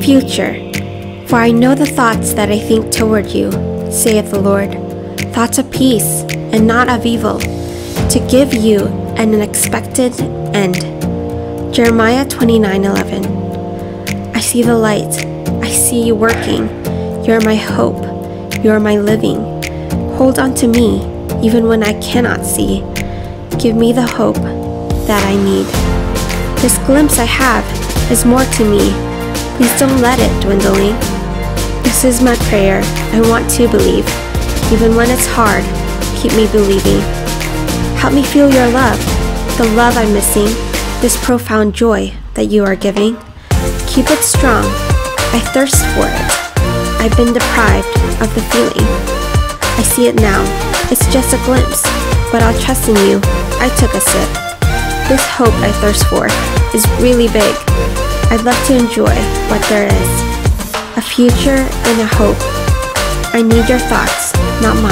Future. For I know the thoughts that I think toward you, saith the Lord, thoughts of peace and not of evil, to give you an expected end. Jeremiah 29:11. I see the light. I see you working. You are my hope. You are my living. Hold on to me, even when I cannot see. Give me the hope that I need. This glimpse I have is more to me. Please don't let it dwindling. This is my prayer. I want to believe. Even when it's hard, keep me believing. Help me feel your love, the love I'm missing, this profound joy that you are giving. Keep it strong. I thirst for it. I've been deprived of the feeling. I see it now. It's just a glimpse, but I'll trust in you. I took a sip. This hope I thirst for is really big. I'd love to enjoy what there is. A future and a hope. I need your thoughts, not mine.